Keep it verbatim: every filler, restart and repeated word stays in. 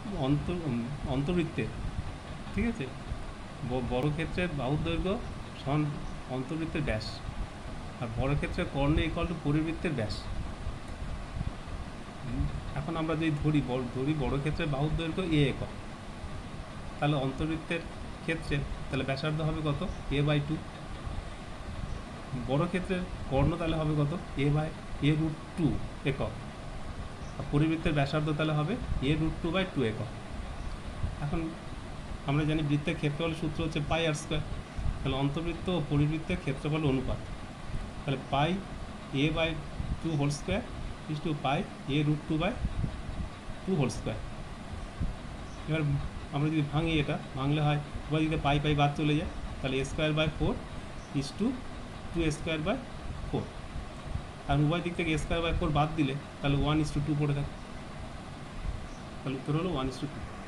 অন্ত অন্তবৃত্তের, ঠিক আছে, বর্গক্ষেত্রের বাহুর দৈর্ঘ্য সমান অন্তবৃত্তের ব্যাস, আর বর্গক্ষেত্রের কর্ণ ইকুয়াল টু পরিবৃত্তের ব্যাস। এখন আমরা যদি ধরি ধরি বর্গক্ষেত্রের বাহুর দৈর্ঘ্য এ একক, তাহলে অন্তবৃত্তের ক্ষেত্রে তাহলে ব্যাসার্ধ হবে কত? A by two. বর্গক্ষেত্রের কর্ণ তাহলে হবে কত? A by a root two একক। আর পরিবৃত্তের ব্যাসার্ধ তাহলে হবে a root two by two একক। এখন আমরা জানি বৃত্তের ক্ষেত্রফলের সূত্র হচ্ছে পাই আর স্কোয়ার। তাহলে অন্তবৃত্ত ও পরিবৃত্তের ক্ষেত্রফল অনুপাত, তাহলে pi a by two whole square is two pi a root two by two whole square. এবার আমরা যদি ভাঙি, এটা ভাঙলে হয় উভয় দিকে পাই পাই বাদ চলে যায়, তাহলে a square by four is two two a square by four. আর উভয় দিক থেকে এ স্কোয়ার বাই ফোর বাদ দিলে তাহলে ওয়ান ইস টু টু পড়ে থাকে, তাহলে উত্তর হলো ওয়ান ইস টু টু।